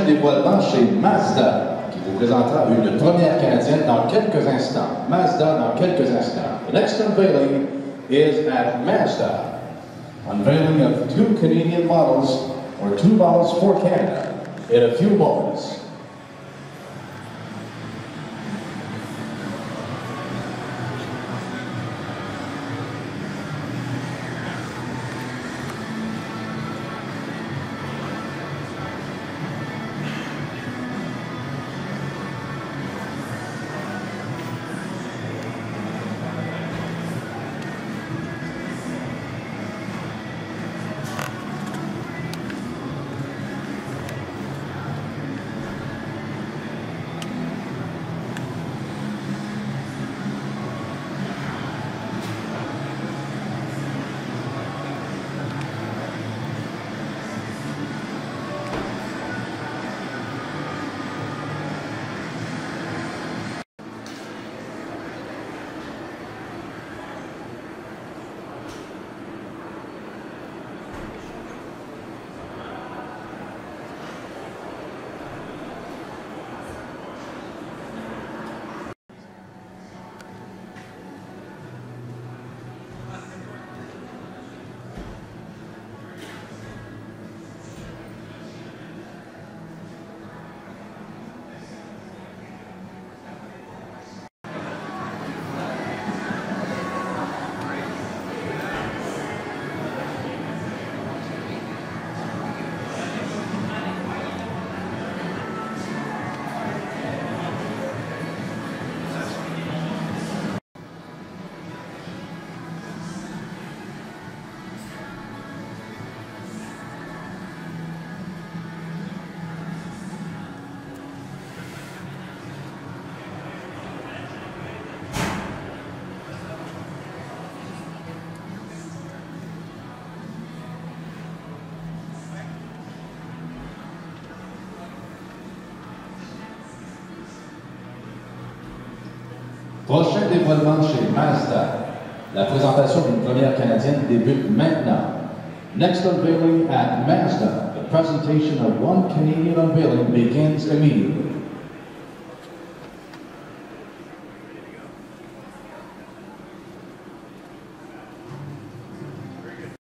dévoilement chez Mazda, qui vous présentera une première canadienne dans quelques instants. Mazda dans quelques instants. The next unveiling is at Mazda. Unveiling of 2 Canadian models, or 2 models for Canada, in a few moments. Prochain dévoilement chez Mazda. La présentation d'une première canadienne débute maintenant. Next unveiling at Mazda. The presentation of 1 Canadian unveiling begins immediately.